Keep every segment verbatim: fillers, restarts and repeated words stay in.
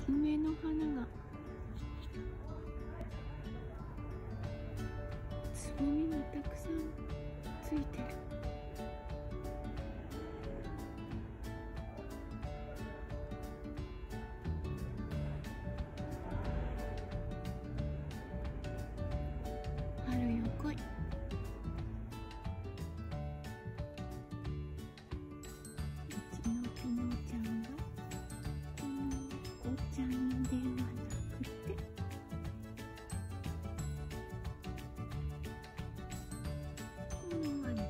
梅の花がつぼみもたくさんついてる。春よ来い。うちのピノちゃんがこのおちゃんではなくてこのワンちゃん。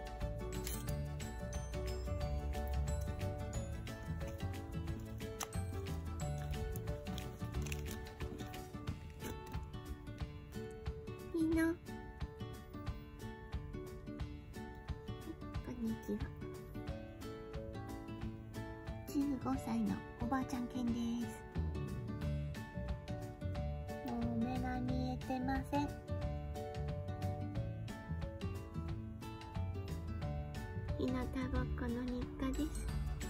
ピノ、こんにちは。じゅうごさいのおばあちゃん犬です。もう目が見えてません。日向ぼっこの日課です。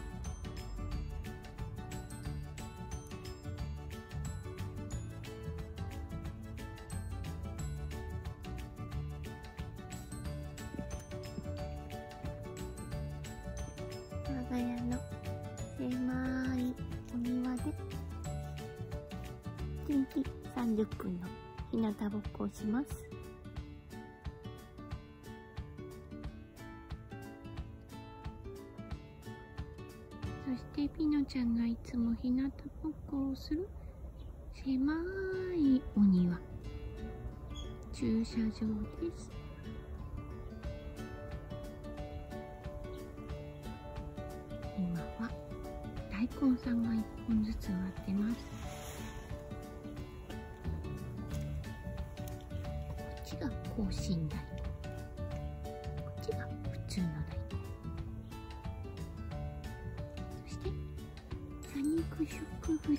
我が家の狭いお庭でいちにちさんじゅっぷんの日向ぼっこをします。そしてピノちゃんがいつも日向ぼっこをする狭いお庭、駐車場です。今は大根さんがいっぽんずつ割ってます。こっちが紅芯大根、こっちが普通の大根、そして多肉植物、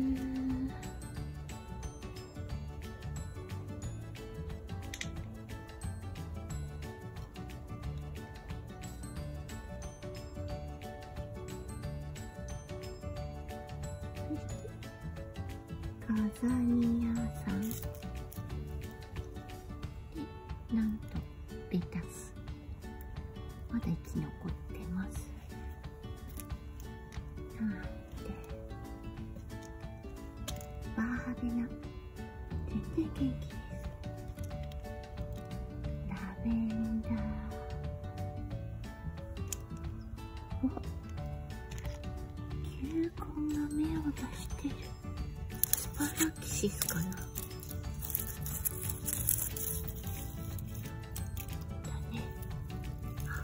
ガザニ屋さんで、なんとレタスまだ生き残ってます。なんてバーハベナ全然元気です。ラベンダー、お、球根が芽を出してる。スパラキシスかな。だね。あ、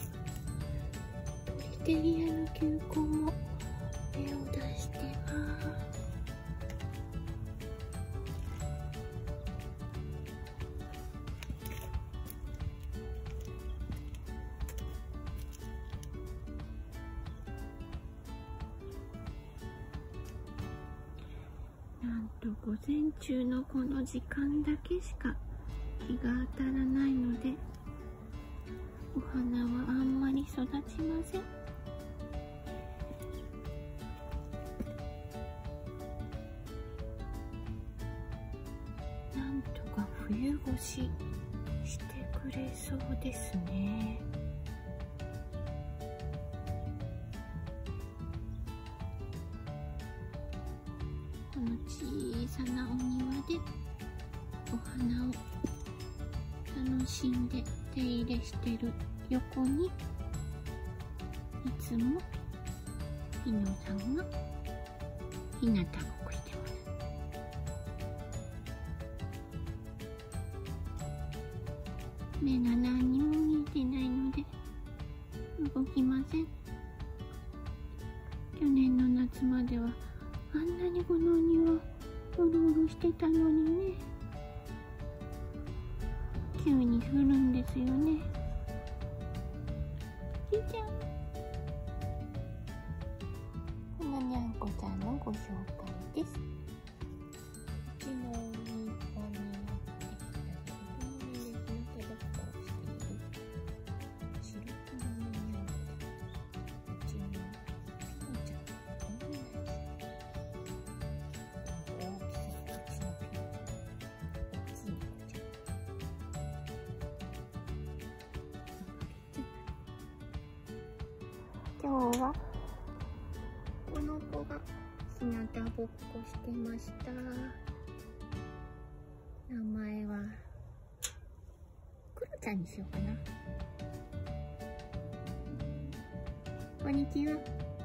トリテリアの球根も芽を出してます。なんと午前中のこの時間だけしか日が当たらないので、お花はあんまり育ちません。なんとか冬越ししてくれそうですね。この小さなお庭でお花を楽しんで手入れしてる横に、いつもピノさんが日向ぼっこしてます。目が何にも見えてないので動きません。去年の夏まではあんなにこのお庭うろうろしてたのにね。急に降るんですよね。じいちゃん、このにゃんこちゃんのご紹介です。うちのお庭にやってきたけど、日向ぼっこをしている白黒のにゃんこで、うちのピノちゃんがこんなに今日はこの子が日向ぼっこしてました。名前はクロちゃんにしようかな。こんにちは。